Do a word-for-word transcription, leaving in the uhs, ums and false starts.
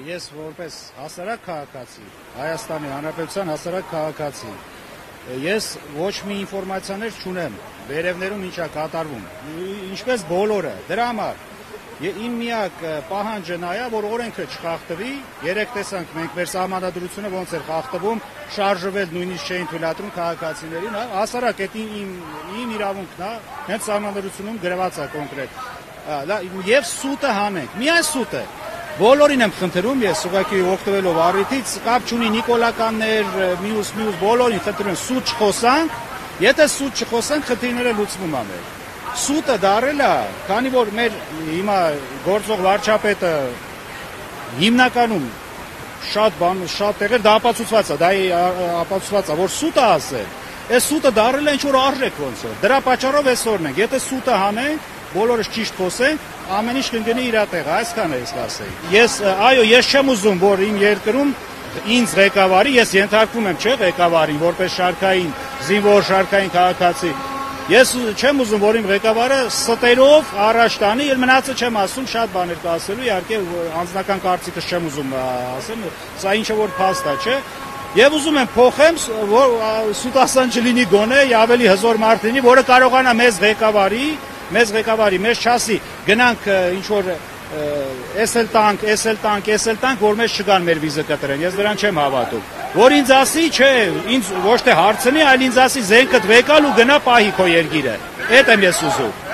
ես որպես հասարակ քաղաքացի, Հայաստանի Հանրապետության հասարակ քաղաքացի, ես ոչ մի ինֆորմացիաներ չունեմ վերևներում ինչա կատարվում, ինչպես բոլորը, դրա համար իմ միակ պահանջը նա է, որ օրենքը չխախտվի, երեք տեսանք մենք մեր սահմանադրությունը ոնց էր խախտվում, շարժվել նույնիսկ չէին թույլատրում քաղաքացիներին, հասարակ այդ իմ իմ իրավունքն է, հենց սահմանադրությունում գրված է կոնկրետ։ Եվ սուտը հանենք, միայն սուտը։ Բոլորին եմ խնդրում, ես ուղղակի օգտվելով առիթից, կապ չունի նիկոլականներ, մյուս մյուս բոլորին խնդրում եմ սուտ չխոսանք, եթե սուտ չխոսանք, խնդիրները լուծվում է մեր։ Սուտը դարել է, քանի որ մեր հիմա գործող վարչապետը հիմնականում շատ բան, շատ տեղեր դա ապացուցված է, դա ապացուցված է, որ սուտը ասել, այս սուտը դարել է ինչ-որ արժեք ոնց որ, դրա պատճառով այսօրն ենք, եթե սուտը հանենք, բոլորս ճիշտ խոսենք, ամեն ինչ կընկնի իր տեղը, այսքան է ես ասեի։ Ես, այո, ես չեմ ուզում, որ իմ երկրում ինձ ղեկավարի, ես ենթարկվում եմ, չէ, ղեկավարին, որպես շարքային, զինվոր շարքային քաղաքացի, ես չեմ ուզում, որ իմ ղեկավարը ստերով առաջ տանի, եւ մնացը չեմ ասում, շատ բաներ կա ասելու, իհարկե անձնական կարծիքս չեմ ուզում ասեմ, սա ինչը որ փաստ է, չէ։ Եվ ուզում եմ փոխեմ, որ սուտասան չլինի գոնե, ավելի հզոր մարդ լինի, որը կարողանա մեզ ղեկավարի, մեզ ղեկավարի, մեզ չասի, գնանք ինչ որ էս էլ տանք, էս էլ տանք, էս էլ տանք, որ մեզ չգան մեր վիզը կտրեն, ես դրան չեմ հավատում։ Որ ինձ ասի, չէ, ինձ ոչ թե հարցնի, այլ ինձ ասի զենքդ վեկալ ու գնա պահի քո երկիրը։ Էդ եմ ես ուզում։